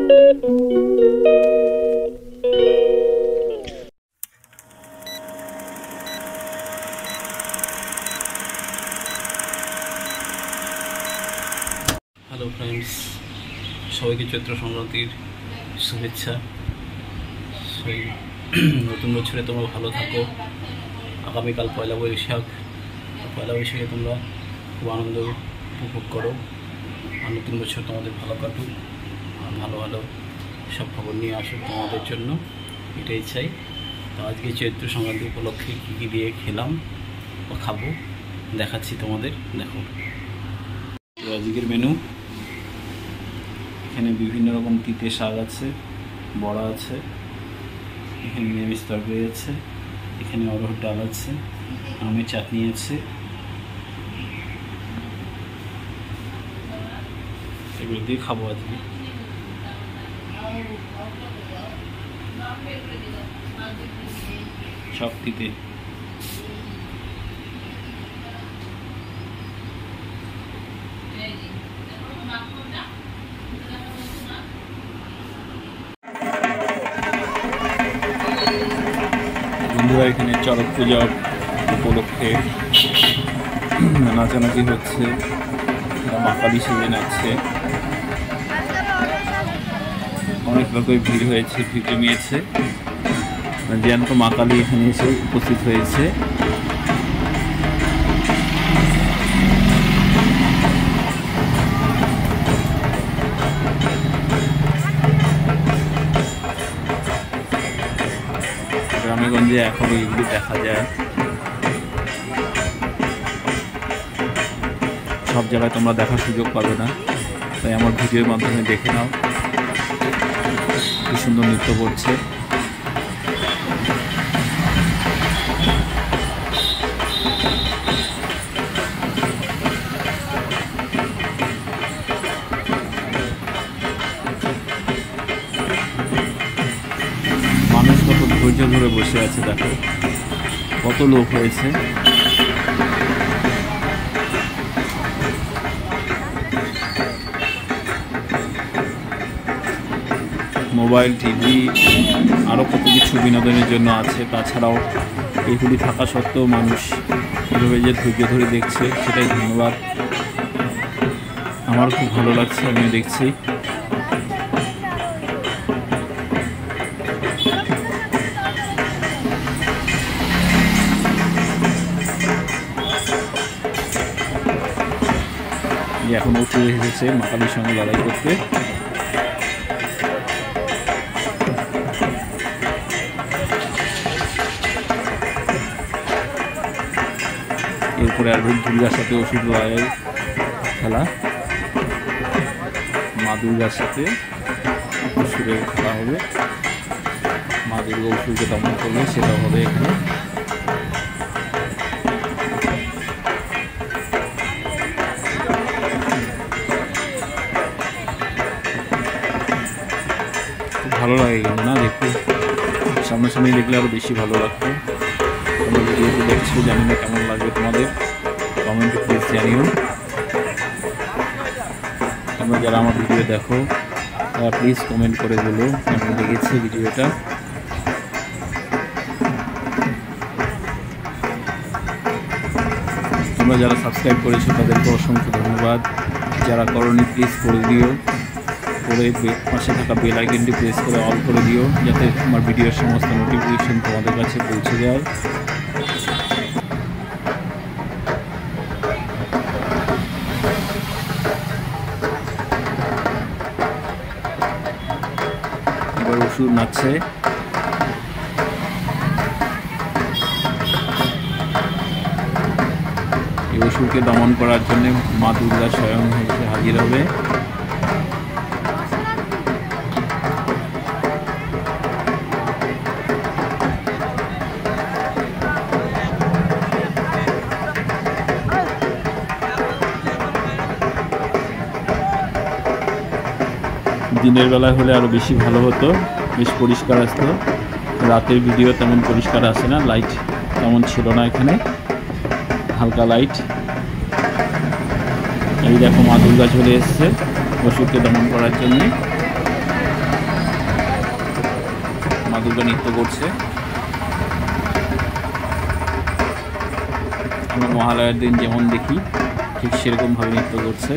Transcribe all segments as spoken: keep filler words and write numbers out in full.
Hello friends, সবাইকে চৈত্র সংক্রান্তির শুভেচ্ছা। সেই নতুন বছরে তোমরা ভালো থাকো। আগামীকাল পয়লা বৈশাখ, পয়লা বৈশাখে তোমরা খুব আনন্দ উপভোগ করো আর নতুন বছর তোমাদের ভালো কাটুক আর ভালো ভালো সব খবর নিয়ে আসুক তোমাদের জন্য, এটাই চাই। তো আজকে চৈত্র সংক্রান্তি উপলক্ষে কী কী দিয়ে খেলাম বা খাবো দেখাচ্ছি তোমাদের, দেখো। আজকের মেনু, এখানে বিভিন্ন রকম তিতে শাক আছে, বড়া আছে, এখানে নিরামিষ তরকারি আছে, এখানে অরহর ডাল আছে, আমের চাটনি আছে, এগুলো দিয়ে খাবো আজকে। সব তিতে। বন্ধুরা, এখানে চড়ক পূজা উপলক্ষে নাচানাচি হচ্ছে, মা কালী সেজে নাচছে, অনেক লোকের ভিড় হয়েছে, ভিড় জমিয়েছে। জ্যান্ত মা কালী এখানে এসে উপস্থিত হয়েছে। গ্রামেগঞ্জে এখনো এগুলি দেখা যায়, সব জায়গায় তোমরা দেখার সুযোগ পাবে না, তাই আমার ভিডিওর মাধ্যমে দেখে নাও। কি সুন্দর নৃত্য করছে। মানুষ কত ধৈর্য ধরে বসে আছে, দেখো কত লোক হয়েছে। মোবাইল, টিভি, আরও কত কিছু বিনোদনের জন্য আছে। তাছাড়াও এগুলি থাকা সত্ত্বেও মানুষ কীভাবে যে ধৈর্য ধরে দেখছে, সেটাই ধন্যবাদ। আমার খুব ভালো লাগছে, আমিও দেখছি। এখন অসুর এসেছে মা কালীর সঙ্গে লড়াই করতে। এরপরে আর দুর্গার সাথে অসুর লড়াই খেলা, মা দুর্গার সাথে অসুরের খেলা হবে। মা দুর্গা অসুরকে দমন করবে, সেটা হবে এখানে। ভালো লাগে কিন্তু না দেখতে, সামনাসামনি দেখলে আরও বেশি ভালো লাগতো। তোমরা ভিডিওতে দেখছো, জানি না কেমন লাগবে তোমাদের, কমেন্টে প্লিজ জানিও। তোমরা যারা আমার ভিডিও দেখো তারা প্লিজ কমেন্ট করে বলো কেমন লেগেছে ভিডিওটা। তোমরা যারা সাবস্ক্রাইব করেছো তাদেরকে অসংখ্য ধন্যবাদ। যারা করোনি প্লিজ করে দিও, করে পাশে থাকা বেল আইকনটি প্রেস করে অল করে দিও, যাতে আমার ভিডিওর সমস্ত নোটিফিকেশন তোমাদের কাছে পৌঁছে যায়। এবার অসুর নাচছে। এই অসুরকে দমন করার জন্য মা দুর্গা স্বয়ং এসে হাজির হবে। দিনের বেলায় হলে আরও বেশি ভালো হতো, বেশ পরিষ্কার আসতো। রাতের ভিডিও তেমন পরিষ্কার আসে না, লাইট তেমন ছিল না এখানে, হালকা লাইট। এই দেখো মা দুর্গা চলে এসছে অসুরকে দমন করার জন্যে। মা দুর্গা নৃত্য করছে। আমরা মহালয়ার দিন যেমন দেখি ঠিক সেরকমভাবে নৃত্য করছে।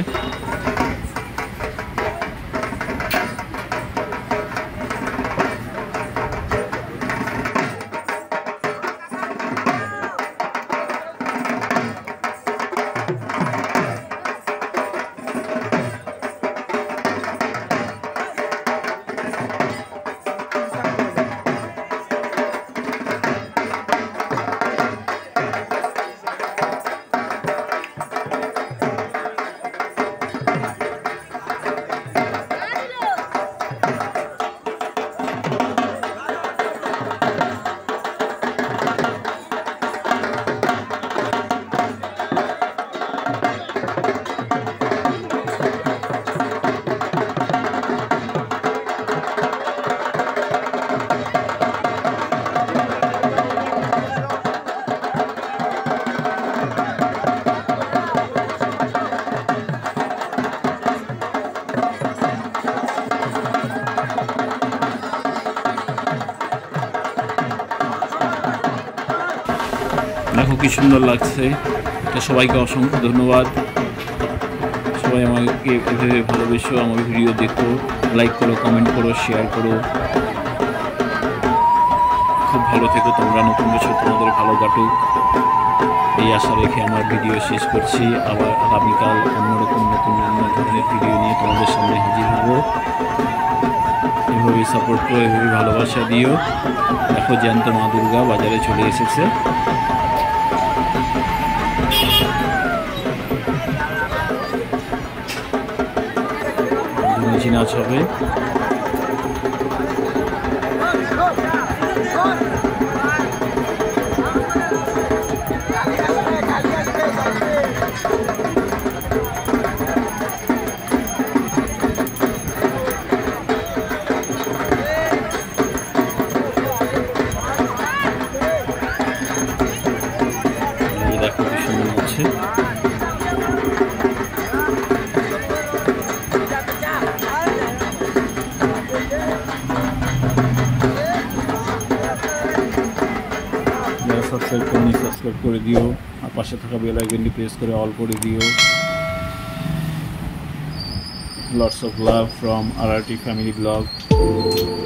দেখো কি সুন্দর লাগছে, এটা সবাইকে অসংখ্য ধন্যবাদ। সবাই আমাকে এভাবে ভালোবেসো, আমার ভিডিও দেখো, লাইক করো, কমেন্ট করো, শেয়ার করো। খুব ভালো থেকো তোমরা, নতুন বছর তোমাদের ভালো কাটুক এই আশা রেখে আমার ভিডিও শেষ করছি। আবার আগামীকাল অন্যরকম নতুন অন্য ধরনের ভিডিও নিয়ে তোমাদের সামনে হাজির হব। এভাবেই সাপোর্ট করো, এভাবেই ভালোবাসা দিও। দেখো জ্যান্ত মা দুর্গা বাজারে চলে এসেছে। নাচ হবে। দেখো কি সুন্দর হচ্ছে। সাবস্ক্রাইব করনি সাবস্ক্রাইব করে দিও, আর পাশে থাকা বেল আইকনটি প্রেস করে অল করে দিও। Lots of love from R R T family blog.